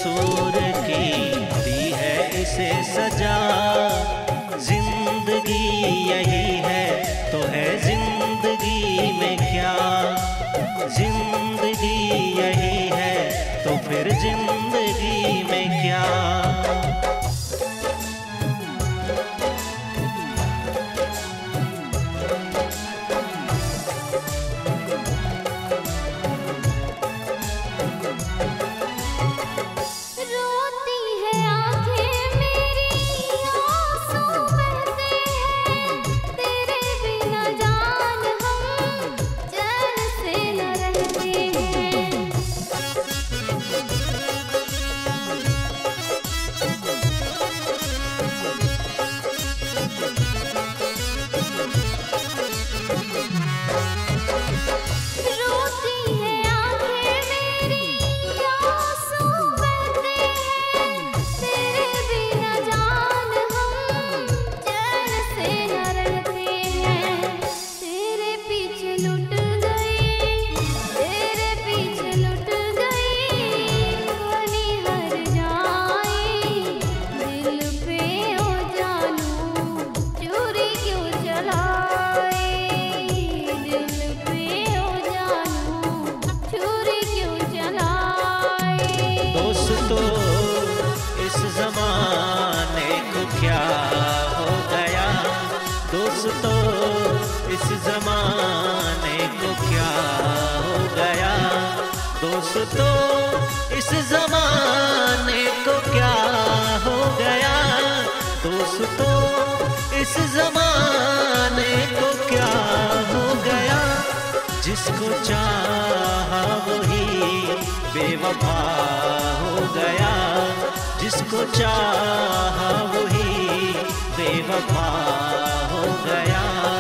कसूर की दी है इसे सजा। जिंदगी यही है तो है जिंदगी में क्या, जिंदगी यही है तो फिर जिंदगी में क्या। दोस्तों इस जमाने को क्या हो गया, दोस्तों इस जमाने को क्या हो गया, दोस्तों इस जमाने को क्या हो गया। जिसको चाहा वही बेवफा हो गया, जिसको चाहा वही बेवफा हो गया।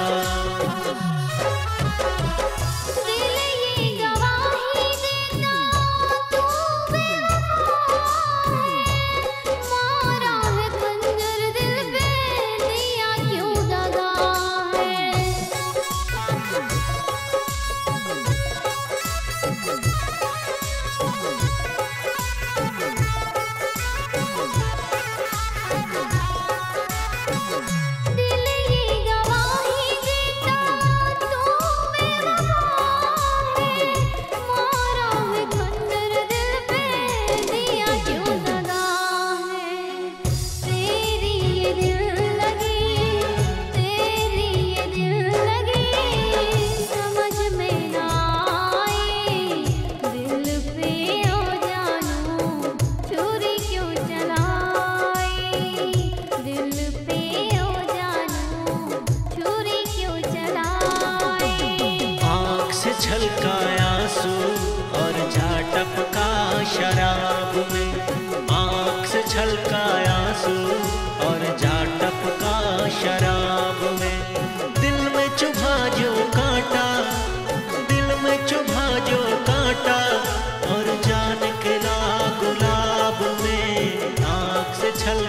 छलकाया आंसू और झाटप का शराब में, आँख से छलकाया आंसू और झाटप का शराब में। दिल में चुभा जो कांटा, दिल में चुभा जो कांटा और जान खिला गुलाब में। आँख से छल